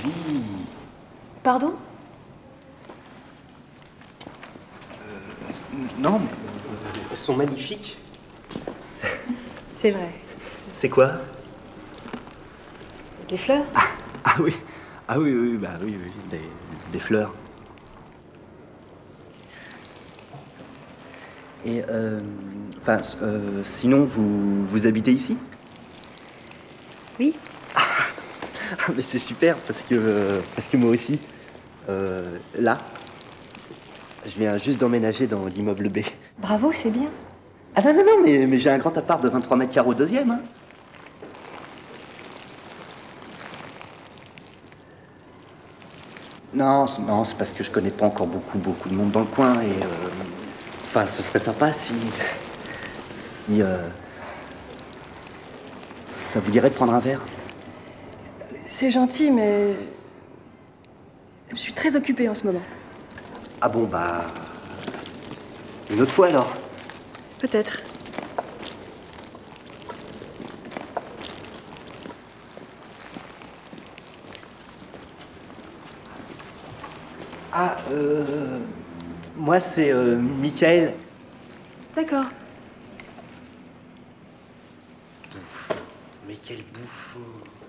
jolies. Pardon? Non, mais elles sont magnifiques. C'est vrai. C'est quoi? Des fleurs? Ah oui. Ah oui, oui, bah oui, oui, des fleurs. Et enfin, sinon, vous habitez ici? Oui. Ah, mais c'est super parce que moi aussi, là, je viens juste d'emménager dans l'immeuble B. Bravo, c'est bien. Ah non, non, non, mais j'ai un grand appart de 23 mètres carreaux au deuxième, hein. Non, non, c'est parce que je connais pas encore beaucoup de monde dans le coin et enfin, ce serait sympa si ça vous dirait de prendre un verre. C'est gentil, mais je suis très occupée en ce moment. Ah bon, bah une autre fois alors. Peut-être. Ah, moi c'est Michael. D'accord. Mais quel bouffon.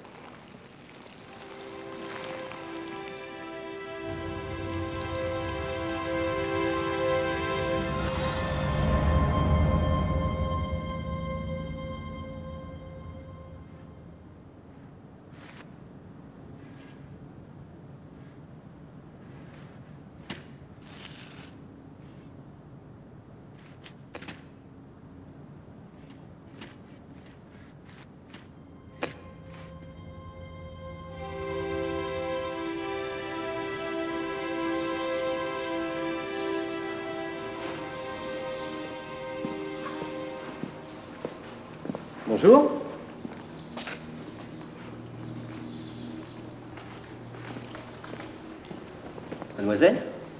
Bonjour. Mademoiselle?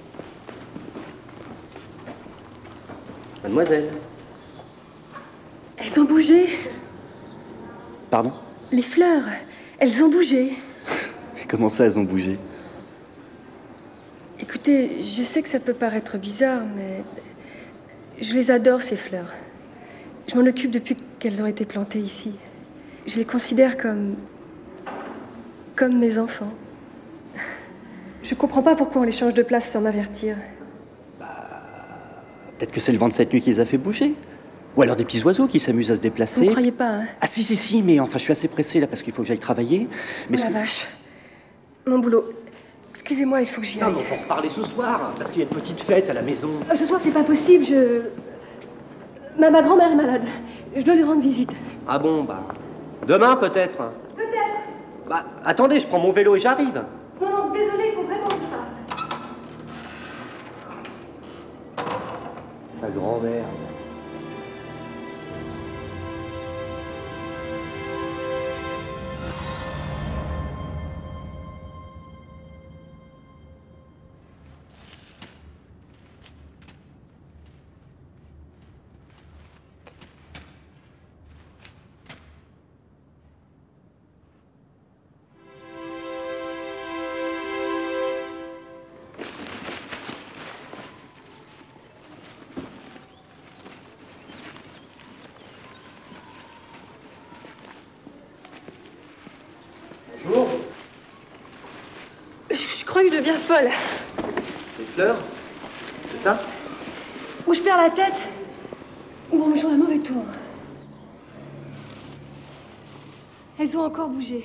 Mademoiselle? Elles ont bougé. Pardon? Les fleurs, elles ont bougé. Comment ça, elles ont bougé? Écoutez, je sais que ça peut paraître bizarre, mais je les adore, ces fleurs. Je m'en occupe depuis qu'elles ont été plantées ici. Je les considère comme mes enfants. Je comprends pas pourquoi on les change de place sans m'avertir. Peut-être que c'est le vent de cette nuit qui les a fait bouger. Ou alors des petits oiseaux qui s'amusent à se déplacer. Vous ne croyez pas, hein? Ah si, mais enfin je suis assez pressé là parce qu'il faut que j'aille travailler. Mais Oh la vache. Mon boulot. Excusez-moi, il faut que j'y aille. non, mais on peut reparler ce soir, parce qu'il y a une petite fête à la maison. Ce soir, c'est pas possible, ma grand-mère est malade. Je dois lui rendre visite. Ah bon, bah... Demain peut-être. Peut-être. Bah, attendez, je prends mon vélo et j'arrive. Non, non, désolé, il faut vraiment que je parte. Sa grand-mère. Bonjour. Je crois que je deviens folle. Les fleurs? C'est ça? Ou je perds la tête, ou on me joue un mauvais tour. Elles ont encore bougé.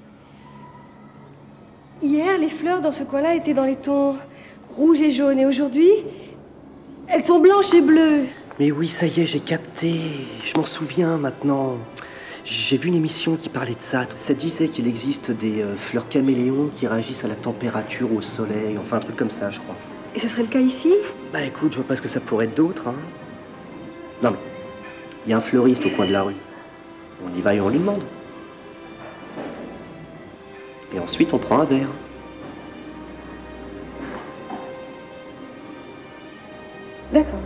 Hier, les fleurs dans ce coin-là étaient dans les tons rouge et jaune. Et aujourd'hui, elles sont blanches et bleues. Mais oui, ça y est, j'ai capté. Je m'en souviens maintenant. J'ai vu une émission qui parlait de ça. Ça disait qu'il existe des fleurs caméléons qui réagissent à la température, au soleil, enfin un truc comme ça, je crois. Et ce serait le cas ici? Bah écoute, je vois pas ce que ça pourrait être d'autre, hein. Non mais, il y a un fleuriste au coin de la rue. On y va et on lui demande. Et ensuite, on prend un verre. D'accord.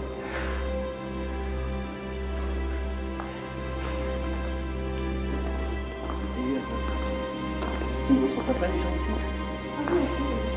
Sinon, ils sont sympas, les gens ici. Merci.